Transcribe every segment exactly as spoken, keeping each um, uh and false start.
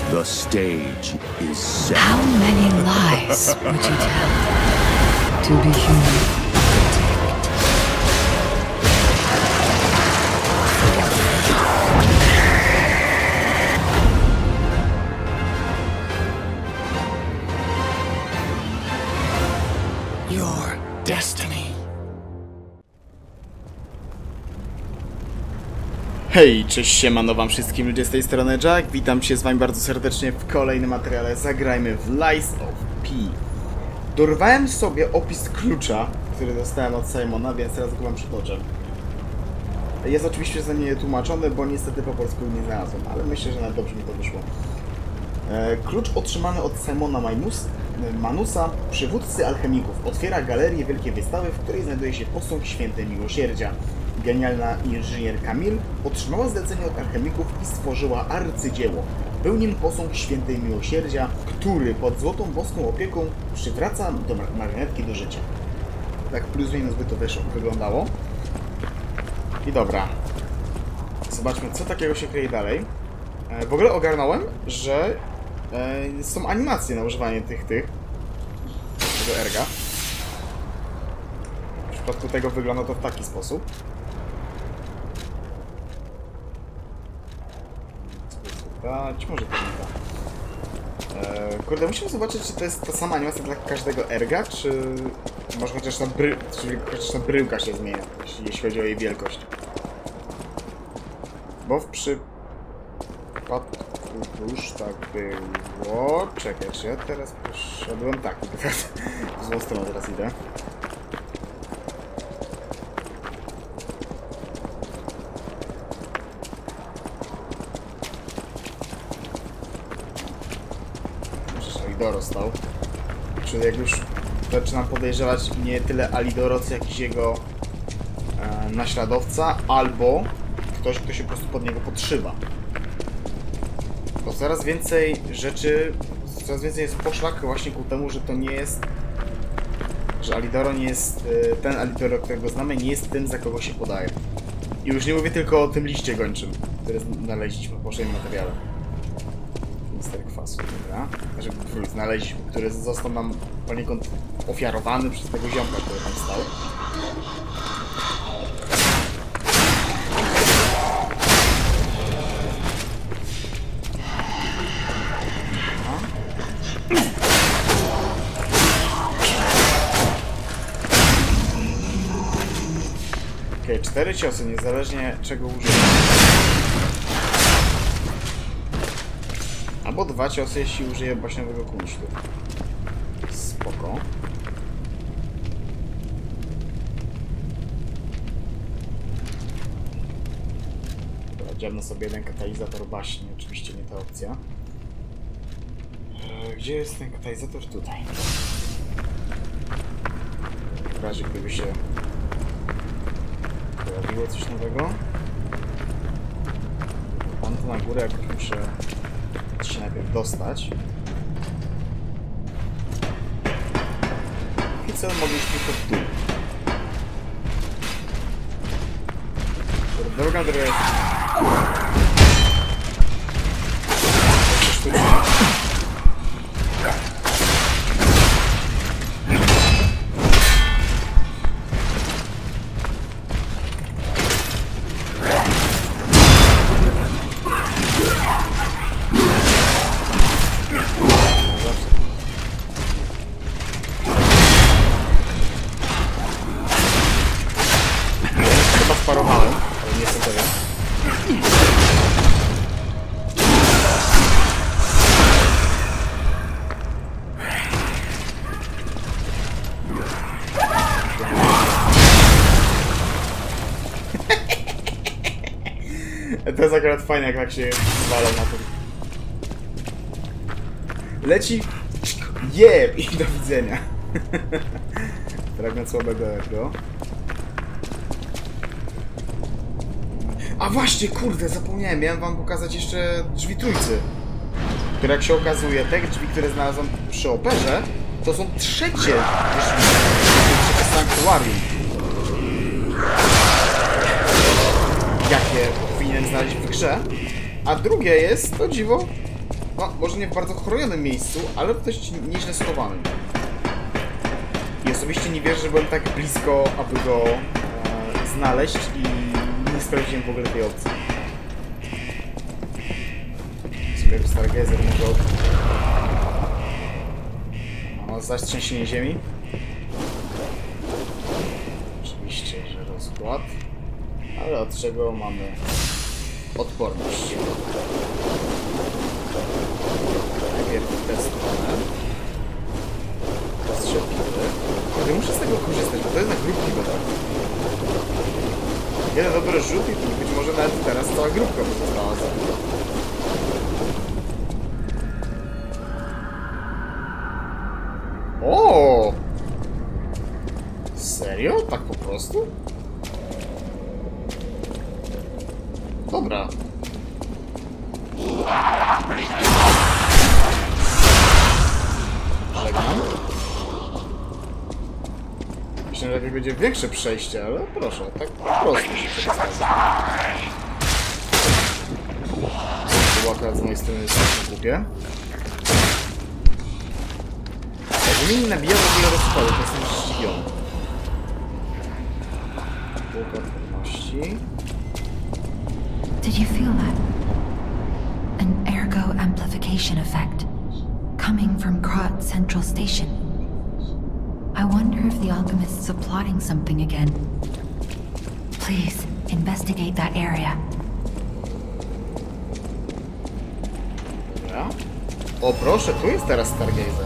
The stage is set. How many lies would you tell to be human? Your destiny. Hej, cześć, siemano wam wszystkim ludzie, z tej strony Jack. Witam cię z wami bardzo serdecznie w kolejnym materiale. Zagrajmy w Lies of P. Dorwałem sobie opis klucza, który dostałem od Simona, więc teraz go wam przytoczę. Jest oczywiście za nie tłumaczony, bo niestety po polsku nie znalazłem, ale myślę, że nawet dobrze mi to wyszło. E, klucz otrzymany od Simona Maynus, Manusa, przywódcy alchemików, otwiera galerię wielkiej wystawy, w której znajduje się posąg świętej miłosierdzia. Genialna inżynier Camille otrzymała zlecenie od alchemików i stworzyła arcydzieło. Był nim posąg świętej miłosierdzia, który pod złotą boską opieką przywraca do marionetki do życia. Tak plus minus by to wyszło, wyglądało. I dobra. Zobaczmy, co takiego się kryje dalej. E, w ogóle ogarnąłem, że e, są animacje na używanie tych, tych tego erga. W przypadku tego wygląda to w taki sposób. Dać, może to nie da. Eee, kurde, musimy zobaczyć, czy to jest ta sama animacja dla każdego erga, czy może chociaż ta, bry... czy chociaż ta bryłka się zmienia, jeśli chodzi o jej wielkość. Bo w przypadku już tak było... Czekaj, czy ja teraz poszedłem? Tak, w złą stronę teraz idę. Alidoro stał. Czyli jak już zaczynam podejrzewać nie tyle Alidoro, co jakiś jego e, naśladowca, albo ktoś, kto się po prostu pod niego podszywa. Bo coraz więcej rzeczy, coraz więcej jest poszlak właśnie ku temu, że to nie jest, że Alidoro nie jest, e, ten Alidoro, którego znamy, nie jest tym, za kogo się podaje. I już nie mówię tylko o tym liście gończym, który znaleźliśmy w poprzednim materiale. Mister kwasu, dobra. Znaczy, znaleźliśmy, który został nam poniekąd ofiarowany przez tego ziomka, który tam stał. Okej, okay, cztery ciosy, niezależnie czego użyję. Albo dwa ciosy, jeśli użyję baśniowego kunsztu. Spoko. Dobra, dziabnę sobie jeden katalizator baśni, oczywiście nie ta opcja. Eee, gdzie jest ten katalizator? Tutaj. W razie gdyby się pojawiło coś nowego. Mam tu na górę, jakoś muszę się najpierw dostać. I co mogliśmy tylko w dół. Droga, droga jest... Parowałem, ale nie jestem pewien. To jest akurat fajne, jak tak się zwalał na tym. Leci... Jeb! I do widzenia. Fragment słabego ego. A właśnie, kurde, zapomniałem, miałem wam pokazać jeszcze drzwi trójcy. Które jak się okazuje, te drzwi, które znalazłem przy operze, to są trzecie drzwi. Trzecie sanktuarium. Jakie powinienem znaleźć w grze. A drugie jest, to dziwo, no, może nie w bardzo chronionym miejscu, ale w dość nieźle schowanym. I osobiście nie wierzę, że byłem tak blisko, aby go e, znaleźć i nie sprawdziłem w ogóle tej opcji. W sumie Stargazer może od... No, zaś trzęsienie ziemi. Oczywiście, że rozkład. Ale od czego mamy odporność? Najpierw testowane. Postrzepiły. Ale muszę z tego korzystać, bo to jest na grupki go tak. Jeden dobry rzut i być może nawet teraz cała grupka by została za mną. O! Serio? Tak po prostu? Dobra. Żegnam. Myślę, że lepiej będzie większe przejście, ale proszę, tak po prostu się przedstawia. To było akurat z mojej strony strasznie głupie. Jakby mi nie nabijał w ogóle rozpadu, to jestem zdziwiony. Półka odporności. Did you feel that? An ergo amplification effect coming from Krat Central Station. I wonder if the alchemists are plotting something again. Please, investigate that area. Dobra. O proszę, tu jest teraz Stargazer.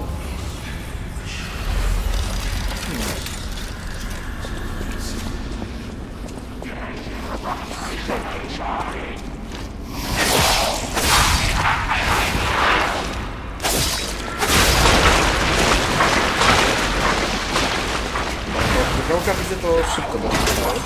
Gałka widzę, to szybko będzie.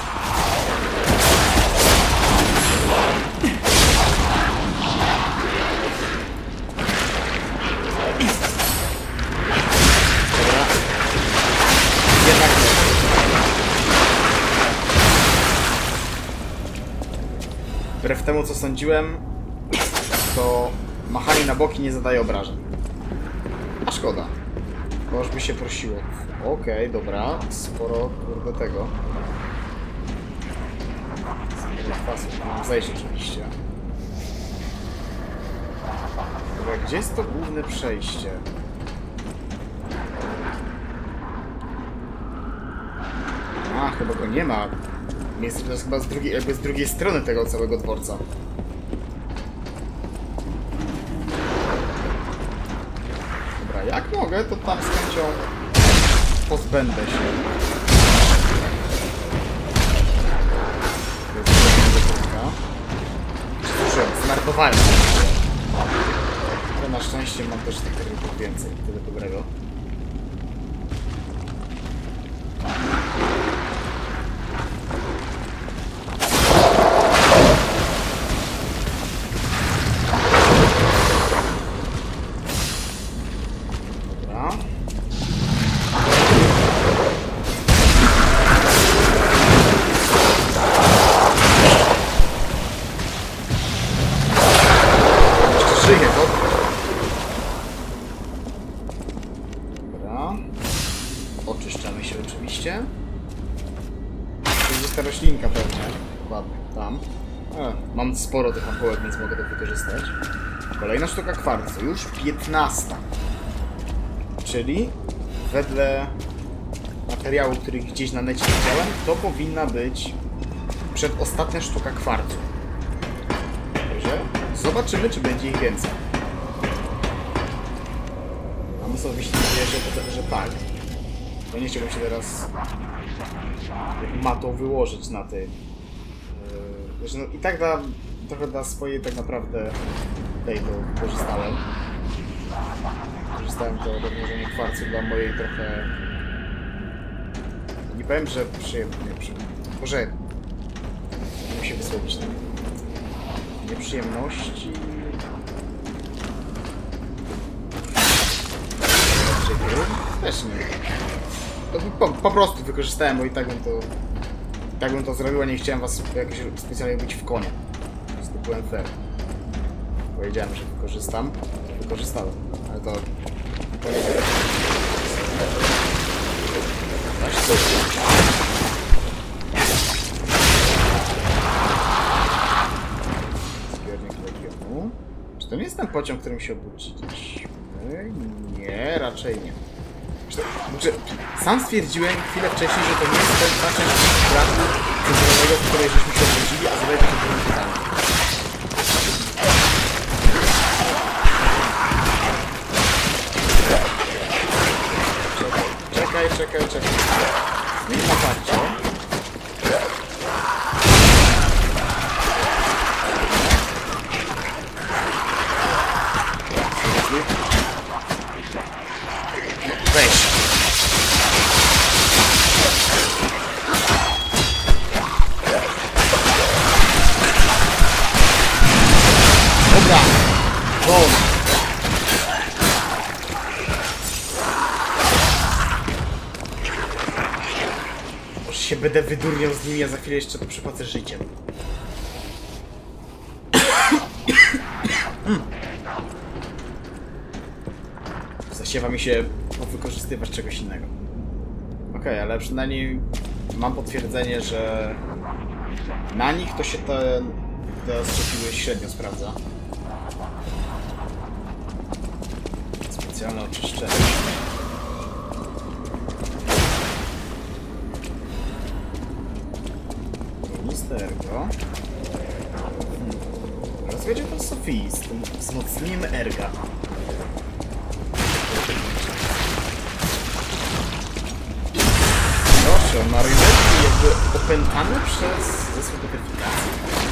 Dobra. Jednak nie. Wbrew temu, co sądziłem, to machanie na boki nie zadaje obrażeń. A szkoda. Bo już by się prosiło. Okej, okay, dobra. Sporo kurde tego. Sporo kwasu. Mam zejść oczywiście. Dobra, gdzie jest to główne przejście? A, chyba go nie ma. Miejsce to jest chyba z drugiej, jakby z drugiej strony tego całego dworca. Dobra, jak mogę, to tam z chęcią pozbędę się. Zużyłem, zmarnowałem się. Ale na szczęście mam też tych rybów więcej, tyle dobrego. Oczyszczamy się oczywiście. To jest ta roślinka pewnie. Ładnie, tam. E, mam sporo tych ampułek, więc mogę to wykorzystać. Kolejna sztuka kwarcu, już piętnasta. Czyli wedle materiału, który gdzieś na necie widziałem, to powinna być przedostatnia sztuka kwarcu. Dobrze? Zobaczymy, czy będzie ich więcej. Mam osobiście nadzieję, że, że tak. Bo nie chciałbym się teraz matą wyłożyć na tej. Yy, no i tak da, trochę dla swojej tak naprawdę tej to korzystałem. Korzystałem to odmierzenie kwarcu dla mojej trochę. Nie powiem, że przyjemnie. Może muszę się wysłowić tam. Nieprzyjemności. Też nie. To po, po prostu wykorzystałem, bo i tak bym to i tak bym to zrobił, a nie chciałem was jakoś specjalnie być w konie. Po prostu byłem fair. Powiedziałem, że wykorzystam. wykorzystałem. Ale to... to nie wiem. Weź coś. Zbiornik regionu. Czy to nie jest ten pociąg, którym się obudziliśmy? Nie, raczej nie. Znaczy, sam stwierdziłem chwilę wcześniej, że to nie jest ten pociąg braku centralnego, w której żeśmy się obudzili, a zadajmy się tym pytaniem. Czekaj, czekaj, czekaj. Zmień natarcie. Weź. Dobra. Bom. Może się będę wydurniał z nimi, a za chwilę jeszcze to przypłacę życiem. Zasiewa mi się wykorzystywać czegoś innego. Okej, okay, ale przynajmniej mam potwierdzenie, że na nich to się te, te strzepiły średnio sprawdza. Specjalne oczyszczenie. Ministergo. Hmm. Rozwiedzie to Sofii z tym wzmocnieniem erga. Proszę, marionetki jakby opętane przez zespół petyfikacji.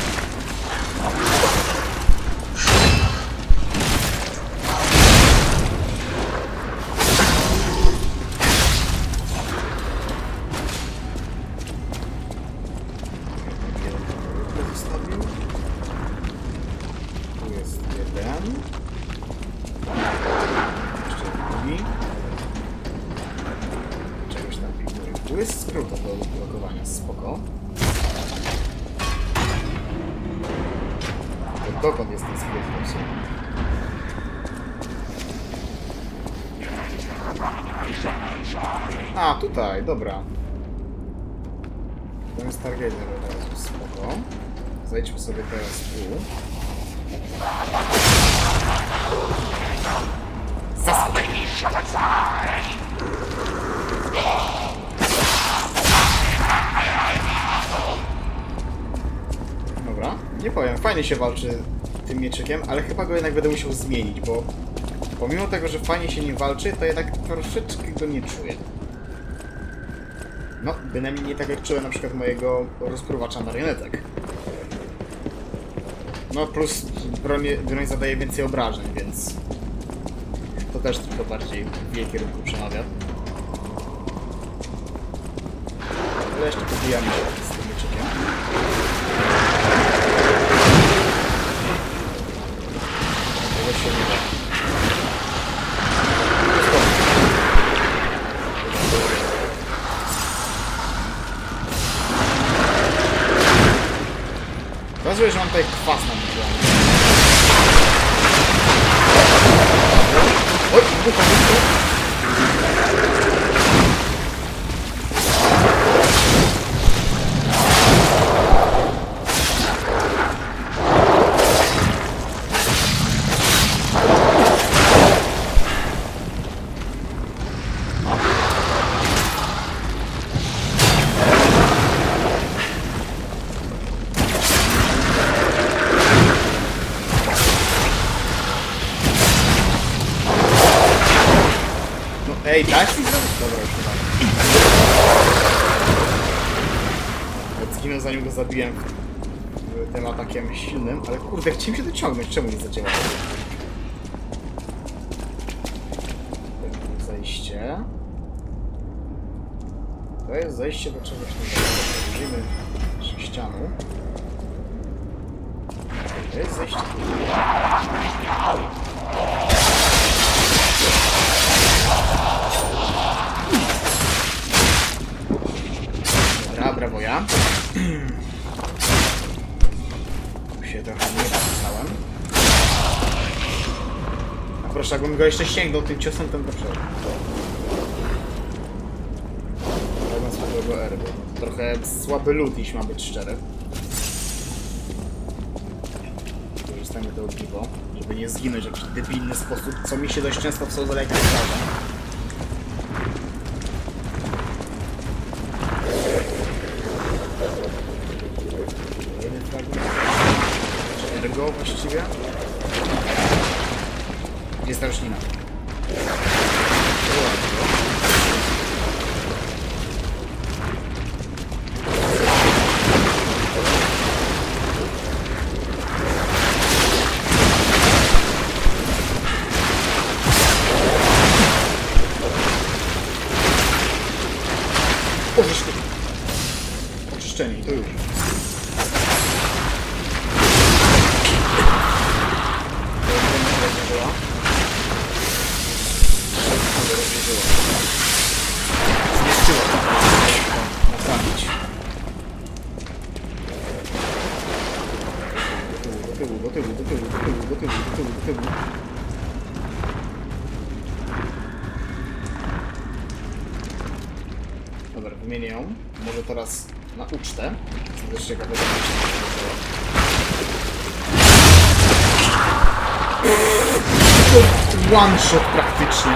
Tu jest jeden. Jeszcze drugi. Czegoś tam pilnuje. Tu jest skrót do blokowania, spoko. To dokąd jest ten skrót? A, tutaj, dobra. To jest target od razu, spoko. Zejdźmy sobie teraz tu. Zaskocz! Dobra, nie powiem, fajnie się walczy tym mieczykiem, ale chyba go jednak będę musiał zmienić, bo pomimo tego, że fajnie się nim walczy, to jednak troszeczkę go nie czuję. No, bynajmniej nie tak jak czułem na przykład mojego rozpruwacza marionetek. No plus broń, broń zadaje więcej obrażeń, więc to też tylko bardziej w jej kierunku przemawia. Ale jeszcze pobijamy się z tym mieczykiem. Tego się nie da. Okazuje się, że mam tutaj kwas na mnie. Oj, bucha, bucha. Ej, tak? Dobra, już chyba. Zginął, zanim go zabiłem tym atakiem silnym, ale kurde, chciałem się dociągnąć, czemu nie zadziałało? Zejście. To jest zejście do czegoś nowego. Użyjmy sześcianu. To jest zejście. Dobra, brawo ja. Tu się trochę nie zapisałem. proszę, jakbym go jeszcze sięgnął tym ciosem, ten dobrze. Fragment słabego ergo. Trochę słaby lód, jeśli mam być szczery. Korzystajmy to ogniwo, żeby nie zginąć w jakiś debilny sposób, co mi się dość często w Souls-like'ach zdarza. Jeden fragment. Czy ergo właściwie? Gdzie jest ta roślina? Oczyszczenie i to już. Zmieszczyła to. Naprawić. Do tyłu, do tyłu, do tyłu, do tyłu, do tyłu, do tyłu, do tyłu. Dobra, wymienię ją. Może teraz na ucztę. Co też ciekawe, one shot praktycznie.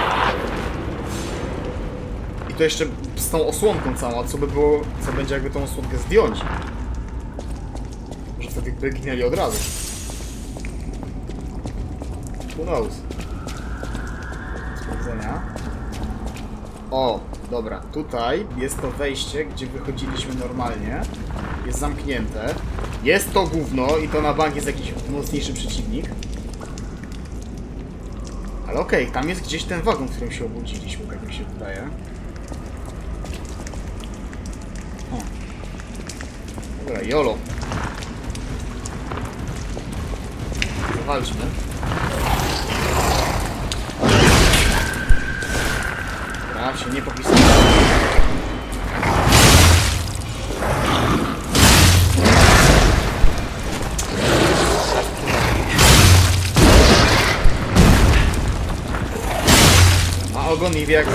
I to jeszcze z tą osłonką całą, a co by było, co będzie jakby tą osłonkę zdjąć? Może wtedy by ginęli od razu. Who knows? Sprawdzenia. O, dobra, tutaj jest to wejście, gdzie wychodziliśmy normalnie. Jest zamknięte. Jest to gówno i to na bank jest jakiś mocniejszy przeciwnik. Ale okej, okay, tam jest gdzieś ten wagon, w którym się obudziliśmy, tak mi się wydaje. O. Dobra, jolo. Zawalczmy. Dobra, się nie popisałem. Ma ogon i wie jak...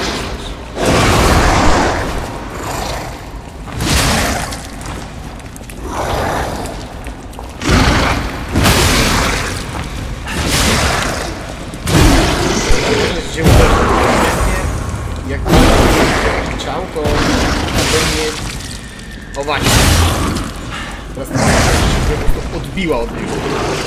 Jak chciał, to pewnie... O właśnie. Teraz ta się po prostu odbiła od niego.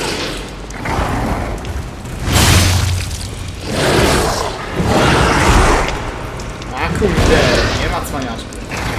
A kurde, nie ma cwaniaczki.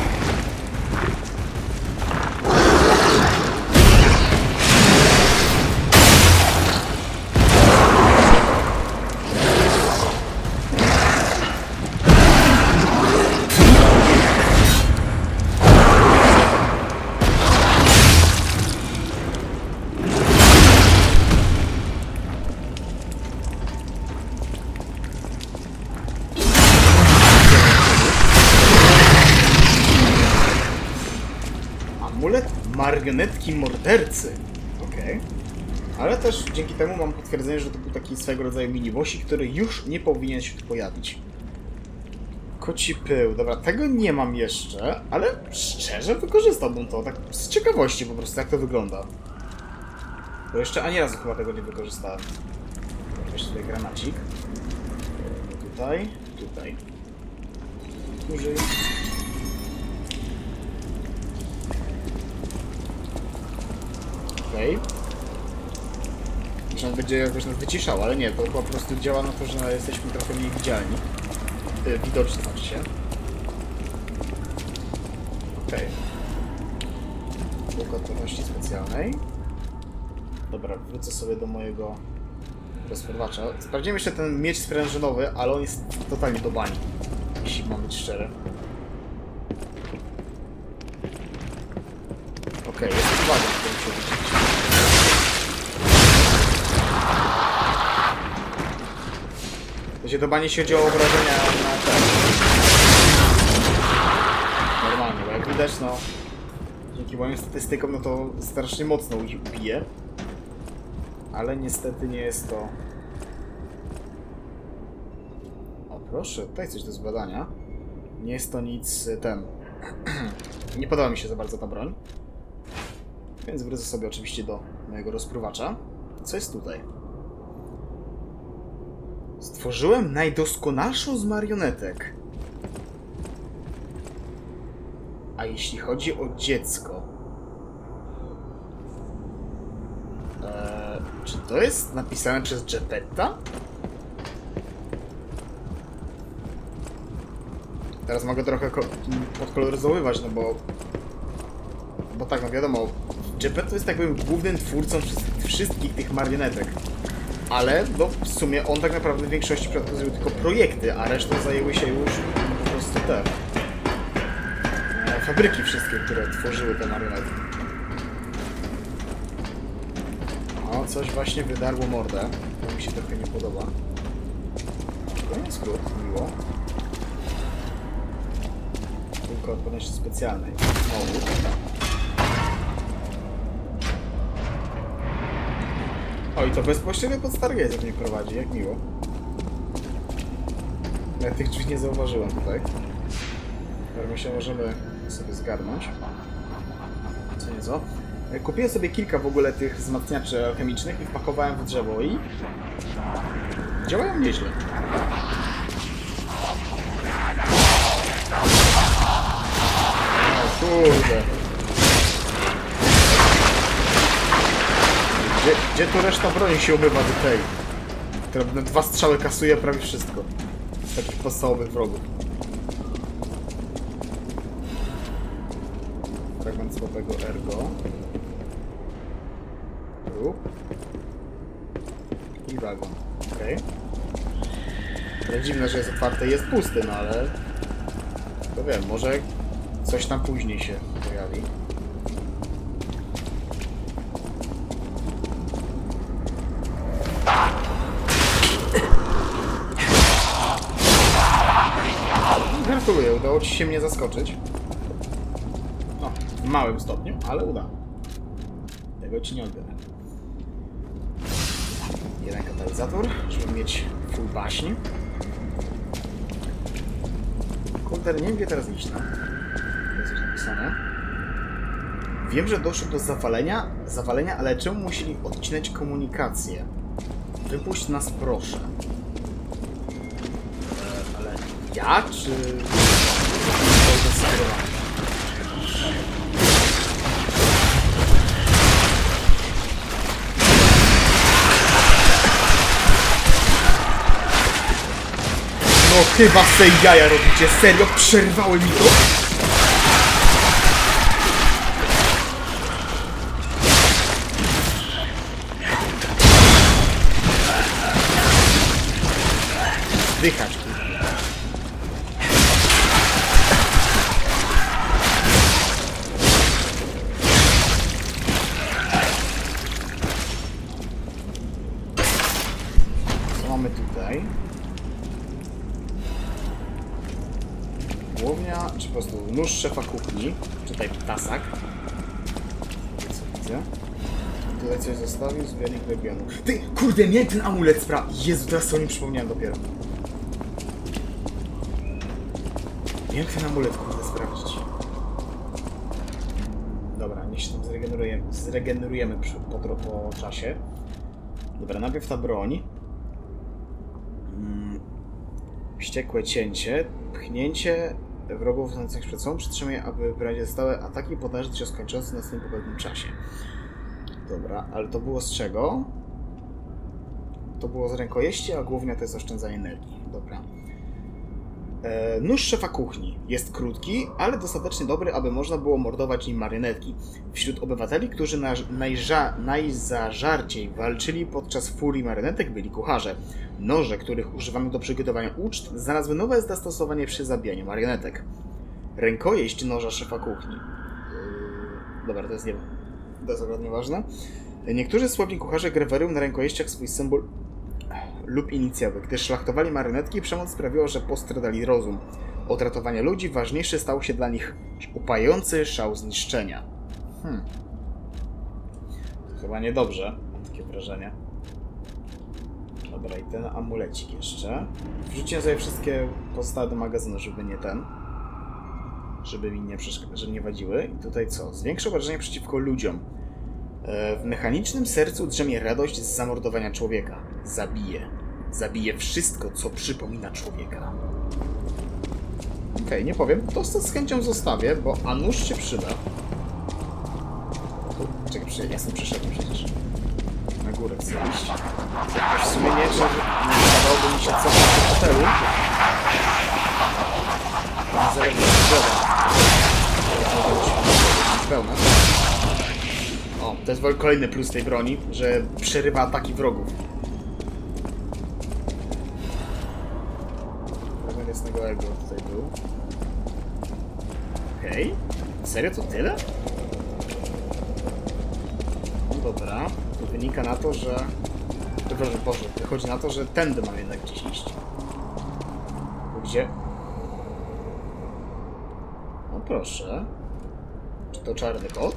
Marionetki mordercy. Okej. Okay. Ale też dzięki temu mam potwierdzenie, że to był taki swego rodzaju mini-bossik, który już nie powinien się tu pojawić. Koci pył. Dobra, tego nie mam jeszcze, ale szczerze wykorzystałbym to, tak z ciekawości po prostu, jak to wygląda. Bo jeszcze ani razu chyba tego nie wykorzystałem. Weź tutaj granacik. Tutaj, tutaj. Dłużej. Okej. Okay. Myślę, że będzie jakoś nas wyciszał, ale nie, to po prostu działa na to, że jesteśmy trochę mniej widzialni. Yy, widoczni, znaczy się. Okej. Okay. Gotowości specjalnej. Dobra, wrócę sobie do mojego rozporwacza. Sprawdziłem jeszcze ten miecz sprężynowy, ale on jest totalnie do bani. Jeśli mam być szczery. Okej, okay, jest uwaga, który się wyciąć. To się do bani się chodziło o obrażenia na ten. Normalnie, bo jak widać, no dzięki moim statystykom, no to strasznie mocno ich bije. Ale niestety nie jest to Proszę, tutaj coś do zbadania. Nie jest to nic ten... Nie podoba mi się za bardzo ta broń. Więc wrócę sobie oczywiście do mojego rozpruwacza. Co jest tutaj? Stworzyłem najdoskonalszą z marionetek. A jeśli chodzi o dziecko... Eee, czy to jest napisane przez Geppetta? Teraz mogę trochę podkoloryzowywać, no bo... Bo tak, no wiadomo, Geppetto jest jakby głównym twórcą wszystkich tych marionetek. Ale, no w sumie on tak naprawdę w większości przypadków zrobił tylko projekty, a resztą zajęły się już po prostu te... E, fabryki wszystkie, które tworzyły te marionetki. O, coś właśnie wydarło mordę. To mi się trochę nie podoba. To nie skrót, miło. Tylko odporności specjalnej. O, o, i to bezpośrednio pod Stargaze'em mnie prowadzi, jak miło. Ja tych drzwi nie zauważyłem tutaj. Ale się możemy sobie zgarnąć. Co nieco. Kupiłem sobie kilka w ogóle tych wzmacniaczy alchemicznych i wpakowałem w drzewo i... działają nieźle. O kurde. Gdzie, gdzie tu reszta broni się umywa do tej? Która na dwa strzały kasuje prawie wszystko. Z takich podstawowych wrogów. Fragment słabego ergo. Tu. I wagon. Okej. Okay. Dziwne, że jest otwarte i jest pusty, no ale... To wiem, może coś tam później się pojawi. Gratuluję, udało ci się mnie zaskoczyć. No, w małym stopniu, ale uda. Tego ci nie odbiorę. Jeden katalizator, żeby mieć full baśń. Kurde, nie wiem gdzie teraz iść, no. To jest coś napisane. Wiem, że doszło do zawalenia, zawalenia, ale czemu musieli odcinać komunikację? Wypuść nas proszę. E, ale ja, czy... No chyba se jaja robicie, serio? Przerwały mi to? Zdychać. Co mamy tutaj? Głownia, czy po prostu nóż szefa kuchni, czytaj tasak. Co widzę? Tutaj coś zostawił, zbiornik regionu. Ty, kurde, miałem ten amulet spra... Jezu, teraz sobie nie przypomniałem dopiero. Miałem ten amulet, kurde, sprawdzić. Dobra, niech się tam zregenerujemy, zregenerujemy przy, po, po czasie. Dobra, najpierw ta broń. Hmm. Wściekłe cięcie, pchnięcie wrogów znających przed sobą, przytrzymaj, aby wyrazić stałe ataki, podarzyć się skończący na swoim pewnym czasie. Dobra, ale to było z czego? To było z rękojeści, a głównie to jest oszczędzanie energii. Dobra. E, nóż szefa kuchni. Jest krótki, ale dostatecznie dobry, aby można było mordować nim marionetki. Wśród obywateli, którzy na, najża, najzażarciej walczyli podczas furii marionetek, byli kucharze. Noże, których używano do przygotowania uczt, znalazły nowe zastosowanie przy zabijaniu marionetek. Rękojeść noża szefa kuchni. Yy, dobra, to jest nie... To jest akurat nieważne. Niektórzy słowni kucharze grewerują na rękojeściach swój symbol lub inicjały. Gdy szlachtowali marionetki, przemoc sprawiła, że postradali rozum. Od ratowania ludzi ważniejszy stał się dla nich upający szał zniszczenia. Hmm. To chyba niedobrze, mam takie wrażenie. No Dobra, i ten amulecik jeszcze. Wrzuciłem sobie wszystkie pozostałe do magazynu, żeby nie ten. Żeby mi nie, żeby nie wadziły. I tutaj co? Zwiększa obrażenia przeciwko ludziom. W mechanicznym sercu drzemie radość z zamordowania człowieka. Zabije. Zabije wszystko, co przypomina człowieka. Okej, okay, nie powiem. To z chęcią zostawię, bo a nuż się przyda. Czekaj, ja jestem przeszedłem przecież. Na górę chcę iść. W sumie nie, że nie wydawałoby mi się cofnąć do hotelu. Niezależnie od drzewa. Pełna. O, to jest kolejny plus tej broni, że przerywa ataki wrogów. Fragment jasnego ego tutaj był. Okej. Okay. Serio? To tyle? No dobra. To wynika na to, że... Boże, Boże, wychodzi na to, że tędy mam jednak gdzieś iść. Gdzie? No proszę. Czy to czarny kot?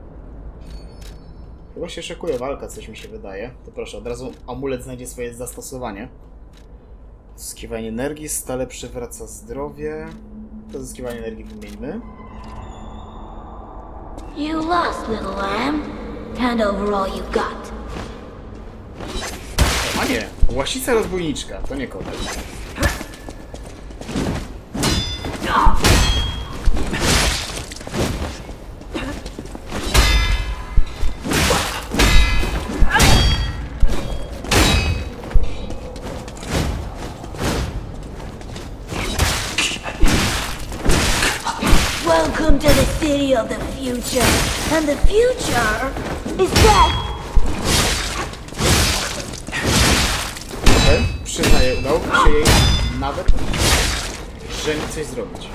Chyba się szykuje walka, coś mi się wydaje. To proszę, od razu amulet znajdzie swoje zastosowanie. Zyskiwanie energii stale przywraca zdrowie. To zyskiwanie energii wymieńmy. You lost, little lamb. Hand over all you got. A nie, łasica rozbójniczka, to nie kotek. Welcome to the city of the future, and the future is death. Okay. Przyznaję, udało mi się jej nawet, że mi coś zrobić.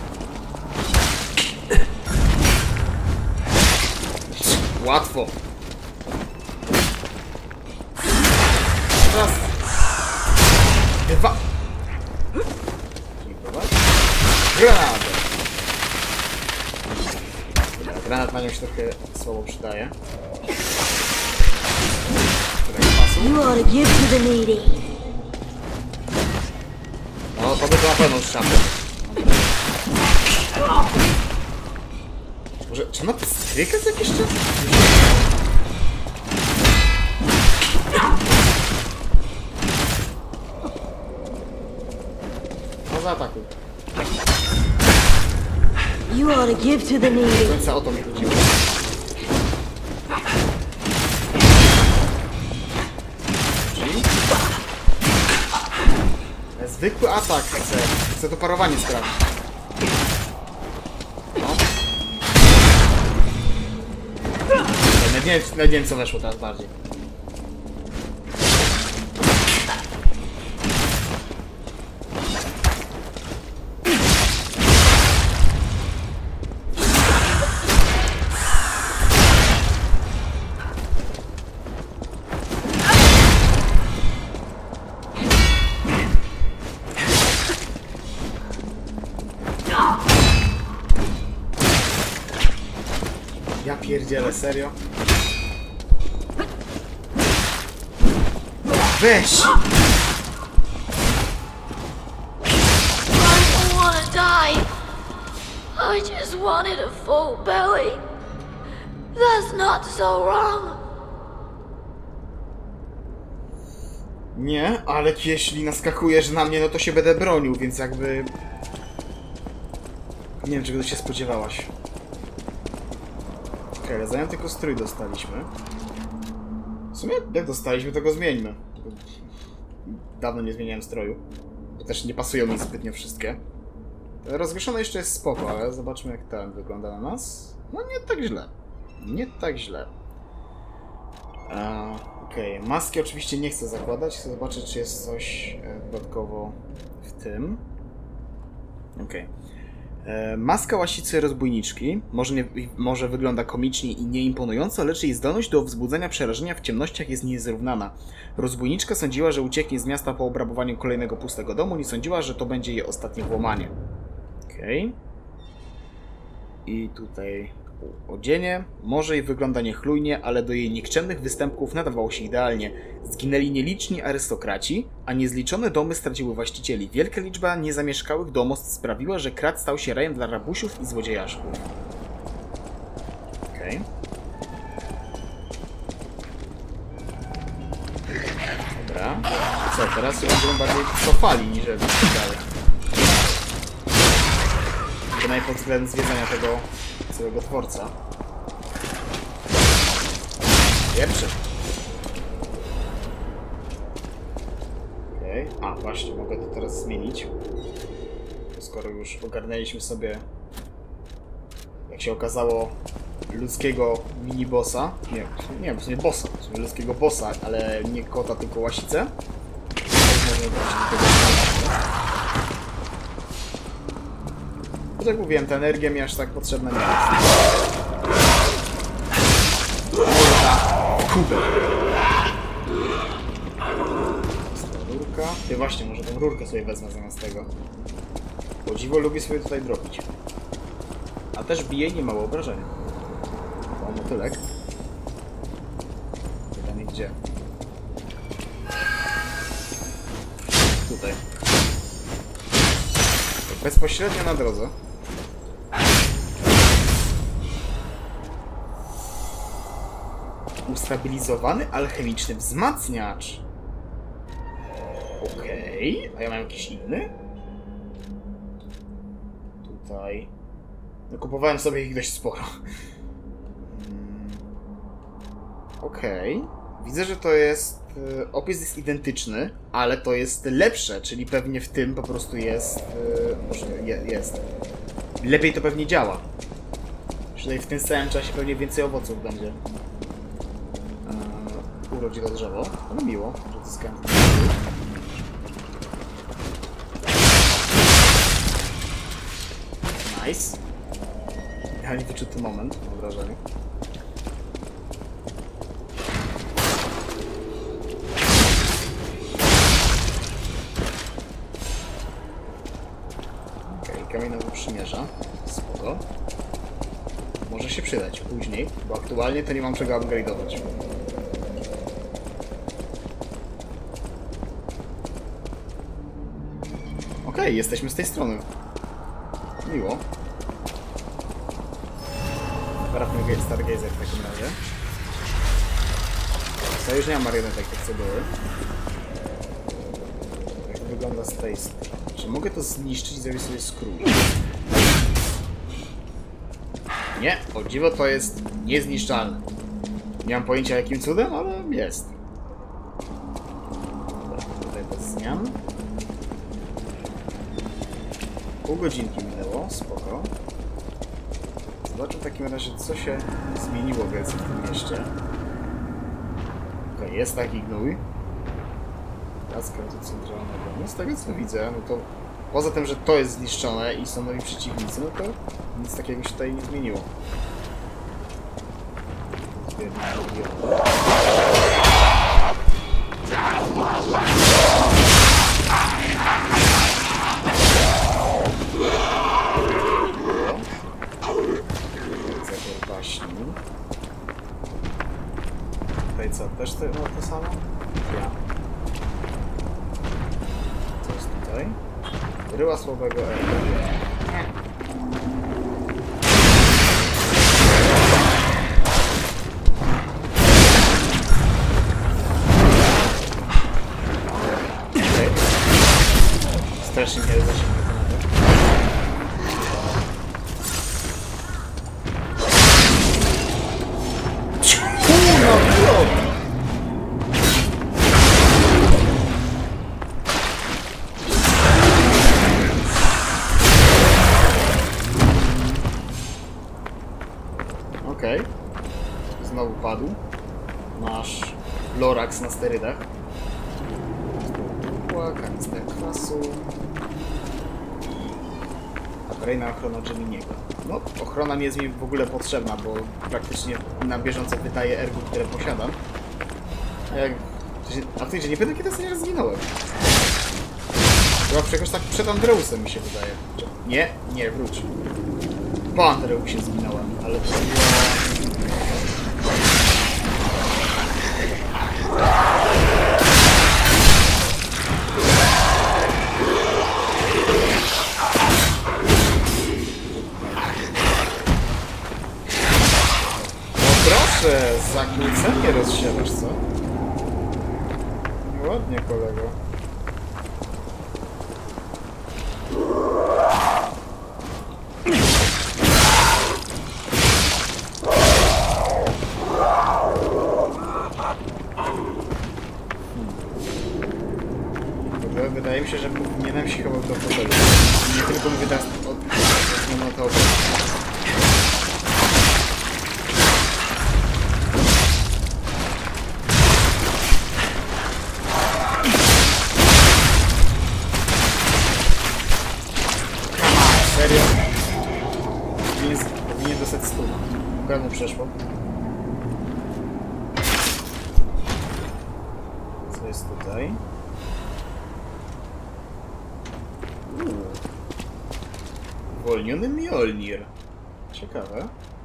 Łatwo. Raz. Dwa. Granat. Granat na nią się trochę słabo przydaje. You ought to give to the needy. No to by to na pewno strzał. Może, czy ma to strykę z jakiś czas? No zaatakuj. You ought to give to the needy. Do końca o to mi chodziło. Zwykły atak chcę. Chcę to parowanie sprawdzić. No. Nawet nie, nawet nie wiem co weszło teraz bardziej. Ja pierdzielę, serio? Weź! I don't wanna die. I just wanted a full belly. That's not so wrong. Nie, ale jeśli naskakujesz na mnie, no to się będę bronił, więc jakby... Nie wiem, czego się spodziewałaś. Okej, ale zająty tylko strój dostaliśmy. W sumie, jak dostaliśmy, to go zmieńmy. Dawno nie zmieniałem stroju. Bo też nie pasują mi zbytnio wszystkie. Rozgłoszone jeszcze jest spoko, ale zobaczmy, jak ten wygląda na nas. No nie tak źle. Nie tak źle. Okej, okay. Maski oczywiście nie chcę zakładać. Chcę zobaczyć, czy jest coś dodatkowo w tym. Okej. Okay. Maska łasicy rozbójniczki może, nie, może wygląda komicznie i nieimponująco, lecz jej zdolność do wzbudzenia przerażenia w ciemnościach jest niezrównana. Rozbójniczka sądziła, że ucieknie z miasta po obrabowaniu kolejnego pustego domu, nie sądziła, że to będzie jej ostatnie włamanie. Okej. Okay. I tutaj Odzienie, może i wygląda niechlujnie, ale do jej nikczemnych występków nadawało się idealnie. Zginęli nieliczni arystokraci, a niezliczone domy straciły właścicieli. Wielka liczba niezamieszkałych domostw sprawiła, że Krat stał się rajem dla rabusiów i złodziejaszków. Okej. Okay. Dobra. Co, teraz się będziemy bardziej cofali niż dalej. Przynajmniej pod względem zwiedzania tego całego dworca. Pierwszy. Okej. Okay. A, właśnie, mogę to teraz zmienić. Skoro już ogarnęliśmy sobie, jak się okazało, ludzkiego mini-bossa. Nie, nie, w sumie bossa. W sumie ludzkiego bossa, ale nie kota, tylko łasicę. Jak mówiłem, ta energia mi aż tak potrzebna nie jest. Kubę. Rurka. Ty właśnie, może tą rurkę sobie wezmę zamiast tego. Bo dziwo lubi sobie tutaj drobić. A też bije niemało obrażenia. O, motylek. Pytanie gdzie? Tutaj. Bezpośrednio na drodze. Ustabilizowany alchemiczny wzmacniacz. Okej. Okay. A ja mam jakiś inny? Tutaj. No, kupowałem sobie ich dość sporo. Hmm. Okej. Okay. Widzę, że to jest... Opis jest identyczny, ale to jest lepsze, czyli pewnie w tym po prostu jest... jest. Lepiej to pewnie działa. Tutaj w tym samym czasie pewnie więcej owoców będzie. Eee, urodzi to drzewo. No miło, że zyskałem. Nice. Ja nie wyczuty moment, mam wrażenie. Kamiennego przymierza. Spoko. Może się przydać później, bo aktualnie to nie mam czego upgrade'ować. Okej, okay, jesteśmy z tej strony. Miło. Wracamy Stargazer w takim razie. Co, już nie mam marionetek, tak co były. Jak wygląda z tej strony? Czy mogę to zniszczyć i zrobić sobie skrót? Nie, o dziwo to jest niezniszczalne. Nie mam pojęcia jakim cudem, ale jest. Dobra, tutaj bez zmian. Pół godzinki minęło, spoko. Zobaczę w takim razie, co się zmieniło w tym mieście. Okej, jest taki gnój. Laska do centralnego. No z tego co widzę, no to poza tym, że to jest zniszczone i są nowi przeciwnicy, no to nic takiego się tutaj nie zmieniło. Zagier baśni. Tutaj co, też to, no, to samo? Ja. Co jest tutaj? Bryła słabego Ergo. Okay. Strasznie nie zasięgnę to na to. Okej. Okay. Znowu padł. Nasz Lorax na sterydach. Kanister kwasu. Awaryjna ochrona Geminiego. No, ochrona nie jest mi w ogóle potrzebna, bo praktycznie na bieżąco wydaje ergo, które posiadam. A jak... A w tej, że nie pamiętam, kiedy ostatnio zginąłem. Chyba przecież tak przed Andreusem mi się wydaje. Nie, nie, wróć. Bandereł się zginąłem, ale to było... No proszę, zakłócenie rozsiewasz, co? Ładnie, kolego. Wydaje mi się, że powinienem się chyba do fotelu. Nie tylko mówię teraz od... od... to serio? Powinien, powinien dostać stół. Pewnie przeszło. Co jest tutaj? Uwolniony Mjolnir. Ciekawe.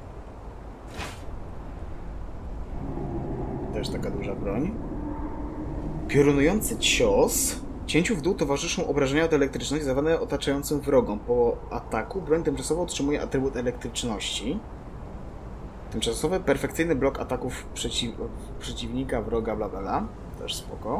Też taka duża broń. Piorunujący cios. Cięciu w dół towarzyszą obrażenia od elektryczności zadawane otaczającym wrogom. Po ataku broń tymczasowo otrzymuje atrybut elektryczności. Tymczasowy, perfekcyjny blok ataków przeciw przeciwnika, wroga, bla bla bla. Też spoko.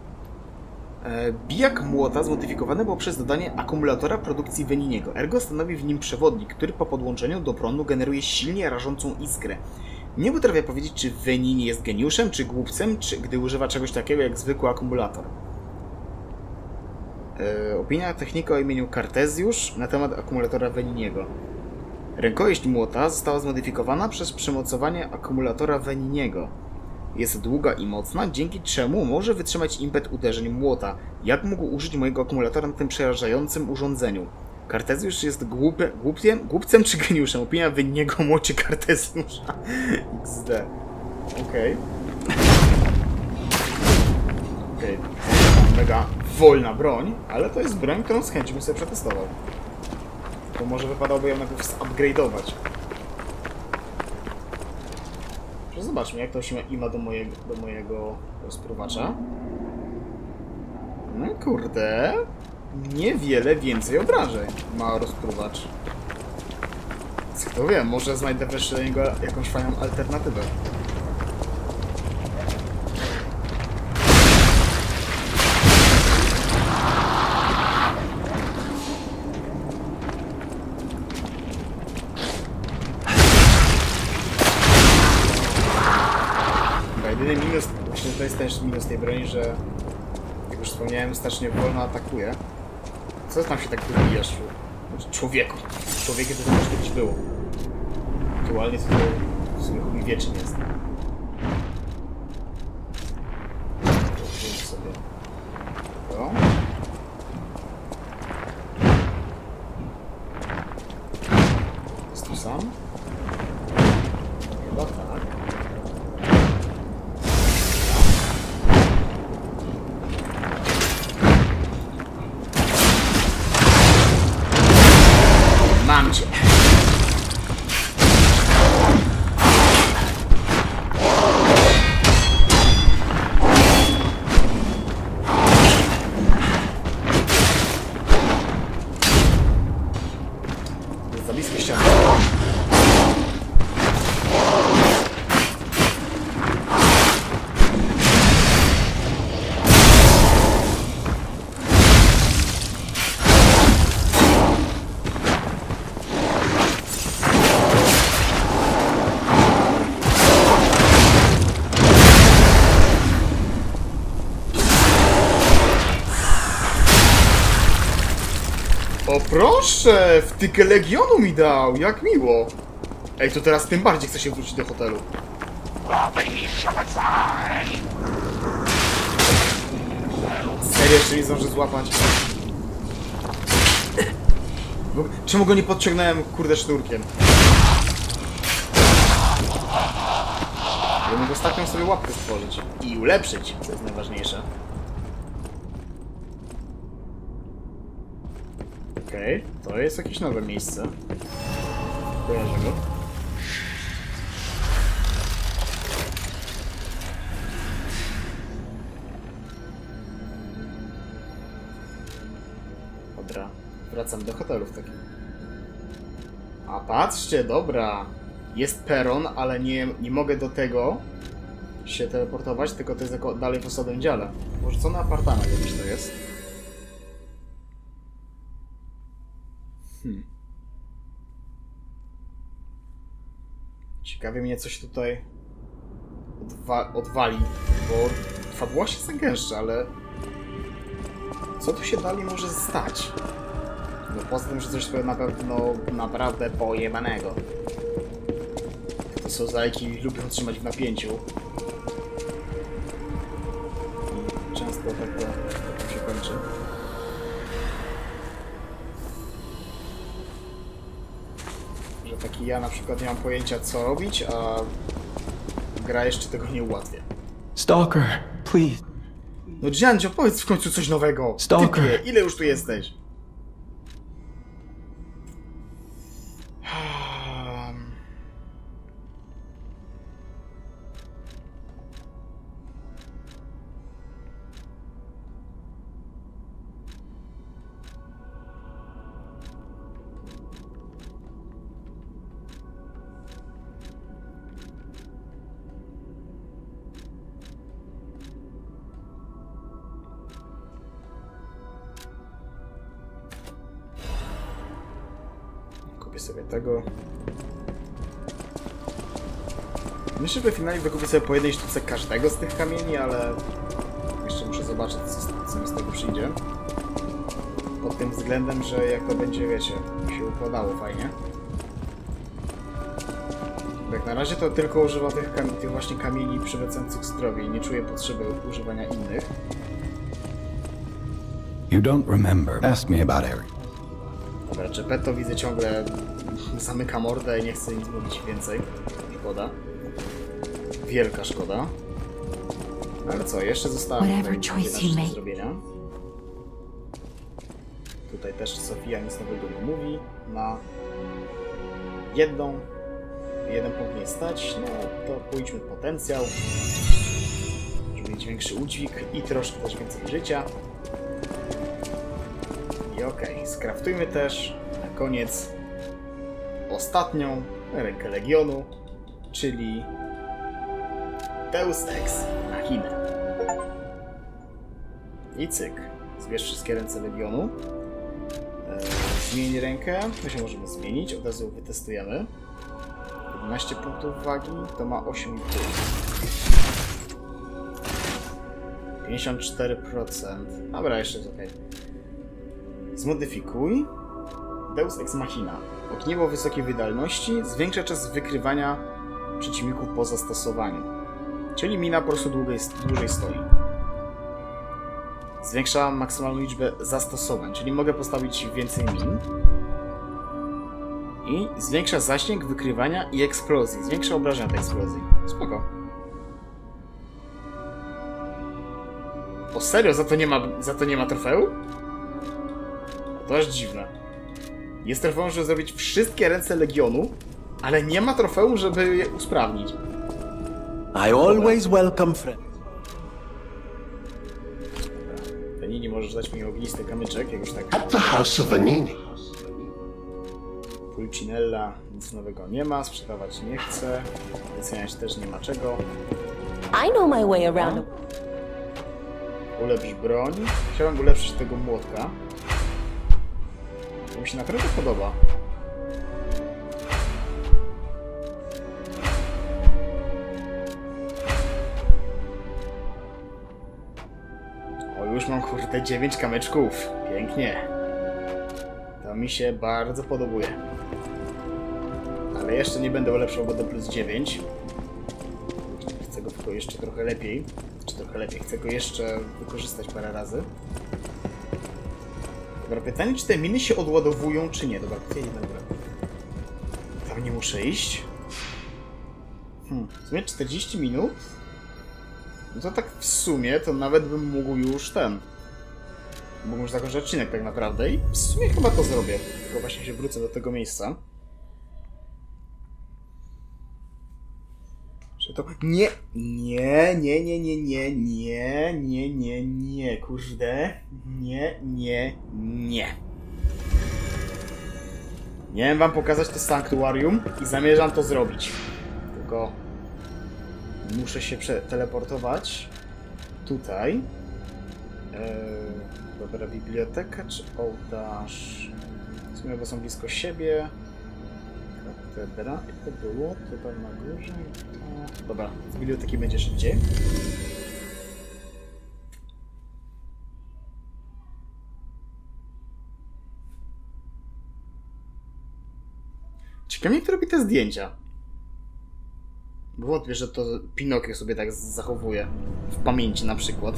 Bijak młota zmodyfikowany poprzez dodanie akumulatora produkcji Veniniego. Ergo stanowi w nim przewodnik, który po podłączeniu do prądu generuje silnie rażącą iskrę. Nie potrafię powiedzieć, czy Venini jest geniuszem, czy głupcem, czy gdy używa czegoś takiego jak zwykły akumulator. Eee, opinia technika o imieniu Cartesiusz na temat akumulatora Veniniego. Rękojeść młota została zmodyfikowana przez przymocowanie akumulatora Veniniego. Jest długa i mocna, dzięki czemu może wytrzymać impet uderzeń młota. Jak mógł użyć mojego akumulatora na tym przerażającym urządzeniu? Cartesiusz jest głupie, głupciem, głupcem czy geniuszem? Opinia Veniniego młocie Cartesiusza. iks de. Okej. Okej. Mega wolna broń, ale to jest broń, którą z chęcią bym sobie przetestował. To może wypadałoby ją najpierw zupgrade'ować. Zobaczmy, jak to się ima do mojego, do mojego rozpruwacza. No kurde, niewiele więcej obrażeń ma rozpruwacz. Kto wie, może znajdę wreszcie do niego jakąś fajną alternatywę. Jedyny minus, właśnie to jest też minus tej broni, że jak już wspomniałem, strasznie wolno atakuje. Co tam się tak wybijasz? Człowieku. Człowiekiem to też kiedyś było. Aktualnie to w sumie chuj wiecznie jest. Wziąć sobie to. Jest tu sam? Chyba tak. Mam cię. Jest za blisko ściany. O proszę! Wtykę Legionu mi dał! Jak miło! Ej, to teraz tym bardziej chcę się wrócić do hotelu. Serio, jeszcze nie zdążę złapać? Czemu go nie podciągnąłem, kurde, sznurkiem? Ja mógł ostatnią sobie łapkę stworzyć. I ulepszyć, co jest najważniejsze. Okej, okay, to jest jakieś nowe miejsce. kojarzę go. Dobra, wracam do hotelu w takim. A patrzcie, dobra. Jest peron, ale nie, nie mogę do tego się teleportować, tylko to jest jako dalej w osadowym dziale. Porzucony apartament jakiś to jest. Hmm. Ciekawie mnie coś tutaj odwa odwali, bo fabuła się zagęszcza, ale co tu się dalej może stać? No poza tym, że coś na pewno naprawdę pojebanego. To są zajki, lubią trzymać w napięciu. I często tak to, tak się kończy. Że taki ja na przykład nie mam pojęcia co robić, a gra jeszcze tego nie ułatwia. Stalker, please. No Giancio, powiedz w końcu coś nowego. Stalker. Typie, ile już tu jesteś? Kupię sobie tego. Myślę, że finalnie wykupię sobie po jednej sztuce każdego z tych kamieni, ale jeszcze muszę zobaczyć, co, co mi z tego przyjdzie. Pod tym względem, że jak to będzie, wiecie, się układało fajnie. Bo jak na razie to tylko używam tych, tych właśnie kamieni przywracających zdrowie i nie czuję potrzeby używania innych. You don't remember. Ask me about Eric. Dobra, Geppetto widzę ciągle zamyka mordę i nie chce nic mówić więcej. Szkoda. Wielka szkoda. Ale co, jeszcze zostało tutaj do zrobienia. Tutaj też Sofia nic nowego nie mówi. Na jedną, jeden punkt nie stać. No to pójdźmy w potencjał. Żeby mieć większy udźwig i troszkę też więcej życia. I okej, okay, skraftujmy też na koniec ostatnią rękę Legionu, czyli Deus Ex Machina. I cyk. Zbierz wszystkie ręce Legionu. Eee, zmień rękę. My się możemy zmienić, od razu wytestujemy. jedenaście punktów wagi, to ma osiem i pół. pięćdziesiąt cztery procent. Dobra, jeszcze jest ok. Zmodyfikuj. Deus Ex Machina. Ogniwo wysokiej wydajności zwiększa czas wykrywania przeciwników po zastosowaniu. Czyli mina po prostu dłużej, dłużej stoi. Zwiększa maksymalną liczbę zastosowań, czyli mogę postawić więcej min. I zwiększa zasięg wykrywania i eksplozji. Zwiększa obrażenia tej eksplozji. Spoko. O serio? Za to nie ma, za to nie ma trofeum? To aż dziwne. Jest trofeum, żeby zrobić wszystkie ręce Legionu, ale nie ma trofeum, żeby je usprawnić. I always welcome friends. Vanini, możesz dać mi ognisty kamyczek, jak już tak... At the house of Vanini. Pulcinella, nic nowego nie ma, sprzedawać nie chcę, wyceniać też nie ma czego. I know my way around. Ulepsz broń. Chciałem ulepszyć tego młotka. To mi się naprawdę podoba. O, już mam kurde dziewięć kamyczków. Pięknie. To mi się bardzo podobuje. Ale jeszcze nie będę ulepszał go do plus dziewięć. Chcę go tylko jeszcze trochę lepiej. Czy trochę lepiej. Chcę go jeszcze wykorzystać parę razy. Dobra, pytanie, czy te miny się odładowują, czy nie. Dobra, okej, dobra. Tam nie muszę iść. Hmm, w sumie czterdzieści minut? No to tak w sumie, to nawet bym mógł już ten... Mógł już zakończyć odcinek tak naprawdę i w sumie chyba to zrobię. Tylko właśnie się wrócę do tego miejsca. Czy to... Nie, nie, nie, nie, nie, nie, nie, nie, nie, nie, kurde. Nie, nie, nie. Miałem wam pokazać to sanktuarium i zamierzam to zrobić. Tylko muszę się przeteleportować tutaj. Eee, dobra, biblioteka czy ołtarz? W sumie, bo są blisko siebie. Katedra. I to było? To tam na górze. To... Dobra, z biblioteki będzie szybciej. Ciekawe, kto robi te zdjęcia. Bo wątpię, że to Pinokio sobie tak zachowuje. W pamięci na przykład.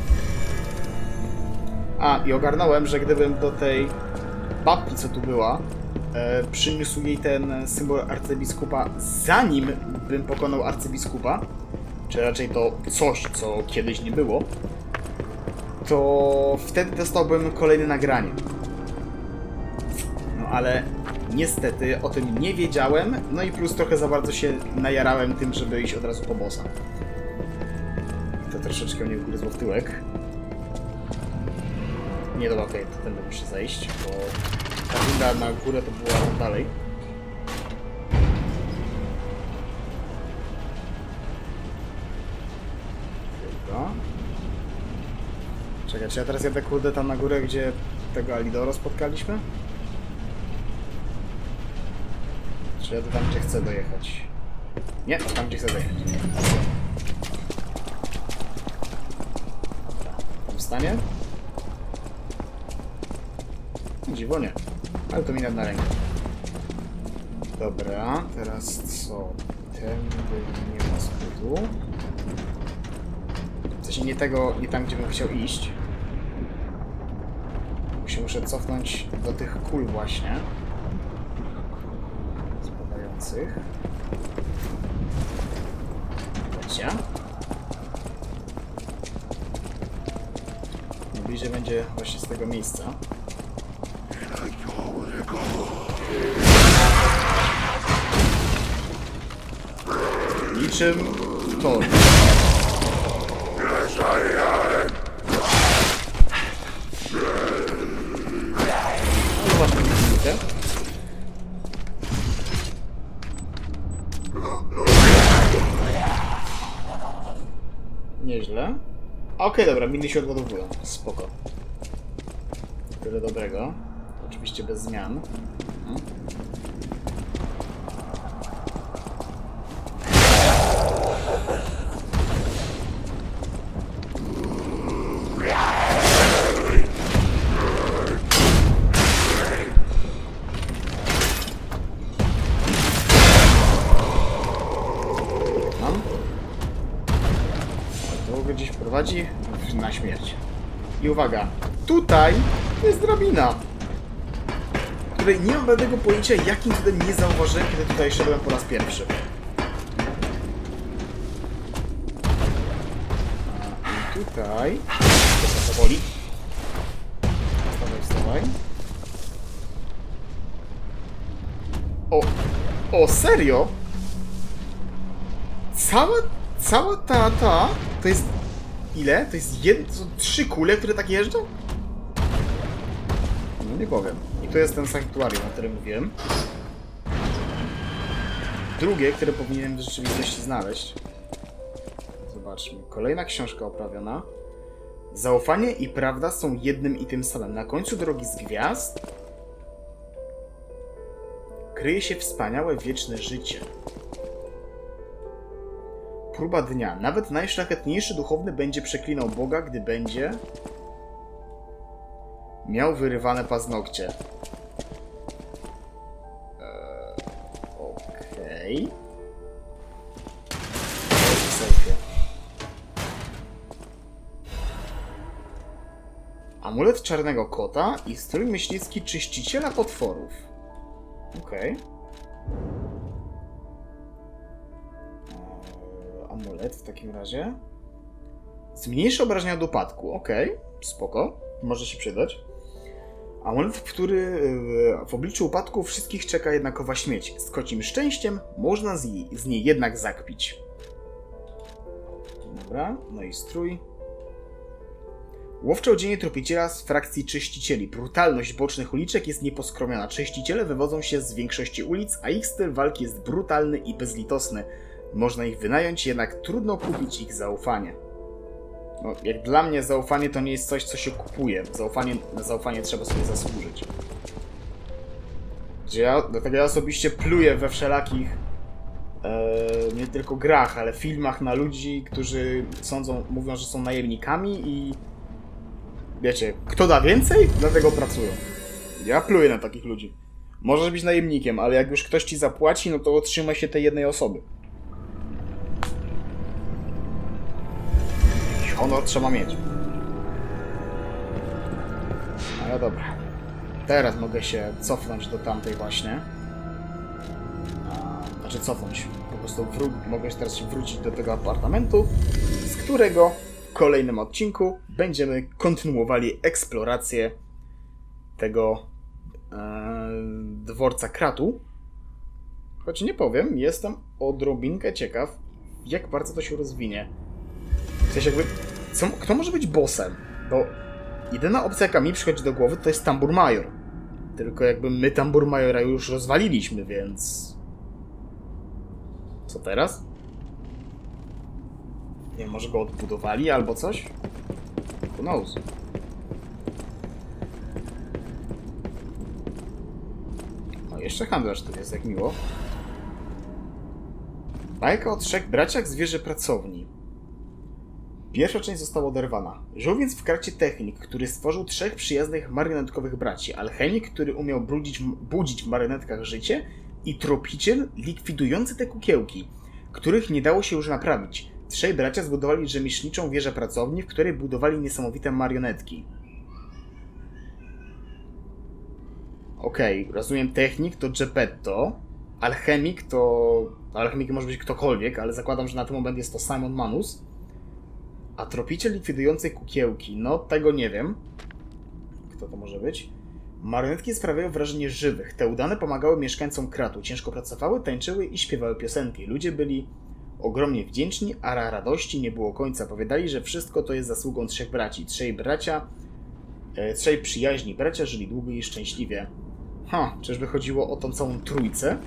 A, i ogarnąłem, że gdybym do tej babki, co tu była, e, przyniósł jej ten symbol arcybiskupa, zanim bym pokonał arcybiskupa, czy raczej to coś, co kiedyś nie było, to wtedy dostałbym kolejne nagranie. No ale niestety o tym nie wiedziałem, no i plus trochę za bardzo się najarałem tym, żeby iść od razu po bossa. I to troszeczkę mnie ugryzło w tyłek. Nie, dobra, okej, okay, to tędy muszę zejść, bo ta winda na górę to była tam dalej. Dobra. Czekaj, czy ja teraz jadę kurde tam na górę, gdzie tego Alidoro spotkaliśmy? Czy jadę tam, gdzie chcę dojechać? Nie, tam, gdzie chcę dojechać. Tam stanie? Dziwo nie, ale to mi na rękę. Dobra, teraz co? Tędy nie ma skutu. W sensie nie tego, nie tam, gdzie bym chciał iść. Bo się muszę cofnąć do tych kul właśnie. Spadających. Wiecie? Najbliżej będzie właśnie z tego miejsca. Niczym to. No zobaczmy minutę. Nieźle. Okej, okay, dobra, miny się odładowują. Spoko. Tyle dobrego. Oczywiście bez zmian. Mhm. Mam. To go gdzieś prowadzi na śmierć. I uwaga, tutaj jest drabina, której nie mam żadnego pojęcia, jakim cudem nie zauważyłem, kiedy tutaj szedłem po raz pierwszy. I tutaj... To to boli. Wstawaj, wstawaj. O! O, serio? Cała... Cała ta... ta... To jest... Ile? To jest jedno... To są trzy kule, które tak jeżdżą? No nie powiem. I to jest ten sanktuarium, o którym mówiłem. Drugie, które powinienem w rzeczywistości znaleźć. Zobaczmy. Kolejna książka oprawiona. Zaufanie i prawda są jednym i tym samym. Na końcu drogi z gwiazd kryje się wspaniałe wieczne życie. Próba dnia. Nawet najszlachetniejszy duchowny będzie przeklinał Boga, gdy będzie miał wyrywane paznokcie. Eee, Okej. Okay. Amulet czarnego kota i strój myśliwski czyściciela potworów. Okej. Okay. Amulet w takim razie. Zmniejszy obrażenia od upadku. Okej, okay. Spoko. Może się przydać. Amulet, który w obliczu upadku wszystkich czeka jednakowa śmierć. Z kocim szczęściem można z, jej, z niej jednak zakpić. Dobra, no i strój. Łowcze odzienie tropiciela z frakcji czyścicieli. Brutalność bocznych uliczek jest nieposkromiona. Czyściciele wywodzą się z większości ulic, a ich styl walki jest brutalny i bezlitosny. Można ich wynająć, jednak trudno kupić ich zaufanie. No, jak dla mnie zaufanie to nie jest coś, co się kupuje. Zaufanie, na zaufanie trzeba sobie zasłużyć. Ja, dlatego ja osobiście pluję we wszelakich e, nie tylko grach, ale filmach na ludzi, którzy sądzą, mówią, że są najemnikami i wiecie, kto da więcej, dlatego pracują. Ja pluję na takich ludzi. Możesz być najemnikiem, ale jak już ktoś ci zapłaci, no to otrzymaj się tej jednej osoby. Jakiś honor trzeba mieć. Ale dobra. Teraz mogę się cofnąć do tamtej właśnie. A, znaczy cofnąć. Po prostu mogę teraz się wrócić do tego apartamentu, z którego w kolejnym odcinku będziemy kontynuowali eksplorację tego e, dworca Kratu. Choć nie powiem, jestem odrobinkę ciekaw, jak bardzo to się rozwinie. W sensie jakby, co, kto może być bossem? Bo jedyna opcja, jaka mi przychodzi do głowy, to jest Tambur Major. Tylko jakby my Tambur Majora już rozwaliliśmy, więc... Co teraz? Nie wiem, może go odbudowali albo coś? Who knows? O, jeszcze handlarz tu jest, jak miło. Bajka o trzech braciach z wieży pracowni. Pierwsza część została oderwana. Żył więc w Kracie technik, który stworzył trzech przyjaznych marionetkowych braci. Alchemik, który umiał brudzić, budzić w marionetkach życie, i tropiciel likwidujący te kukiełki, których nie dało się już naprawić. Trzej bracia zbudowali rzemieślniczą wieżę pracowni, w której budowali niesamowite marionetki. Okej, okay, rozumiem, technik to Geppetto, alchemik to... Alchemik może być ktokolwiek, ale zakładam, że na ten moment jest to Simon Manus. A tropiciel likwidujący kukiełki, no tego nie wiem. Kto to może być? Marionetki sprawiają wrażenie żywych. Te udane pomagały mieszkańcom Kratu. Ciężko pracowały, tańczyły i śpiewały piosenki. Ludzie byli ogromnie wdzięczni, a radości nie było końca. Powiadali, że wszystko to jest zasługą trzech braci. Trzej bracia, e, trzej przyjaźni bracia żyli długo i szczęśliwie. Ha, czyżby chodziło o tą całą trójcę?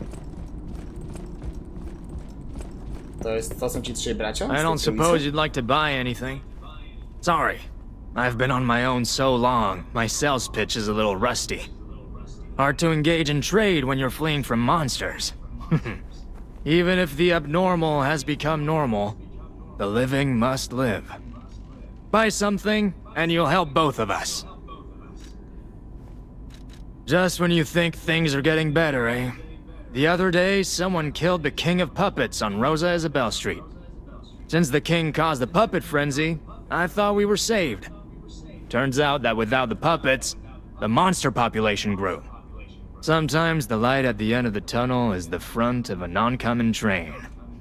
To jest, to są ci trzej bracia? I don't suppose you'd like to buy anything. Sorry. I've been on my own so long, my sales pitch is a little rusty. Hard to engage in trade when you're fleeing from monsters. Even if the abnormal has become normal, the living must live. Buy something, and you'll help both of us. Just when you think things are getting better, eh? The other day, someone killed the King of Puppets on Rosa Isabel Street. Since the king caused the puppet frenzy, I thought we were saved. Turns out that without the puppets, the monster population grew. Sometimes the light at the end of the tunnel is the front of an oncoming train.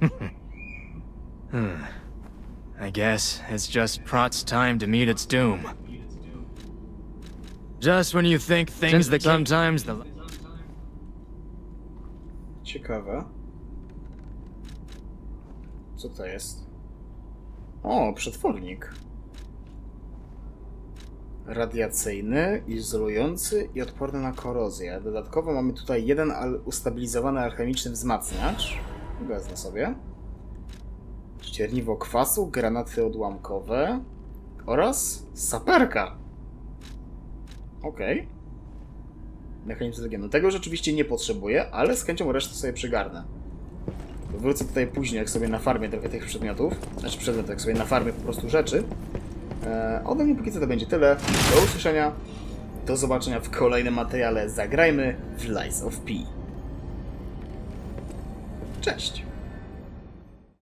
I guess it's just Prot's time to meet its doom. Just when you think things that sometimes the... Ciekawe. Co to jest? O, przetwornik. Radiacyjny, izolujący i odporny na korozję. Dodatkowo mamy tutaj jeden al ustabilizowany alchemiczny wzmacniacz. Wezmę sobie. Ścierniwo kwasu, granaty odłamkowe oraz saperka. Okej. Okay. Mechanizm legionu. Tego rzeczywiście nie potrzebuję, ale z chęcią resztę sobie przygarnę. Wrócę tutaj później, jak sobie na farmie trochę tych przedmiotów. Znaczy przedmiotów, jak sobie na farmie po prostu rzeczy. Eee, ode mnie póki co to będzie tyle. Do usłyszenia. Do zobaczenia w kolejnym materiale. Zagrajmy w Lies of P. Cześć!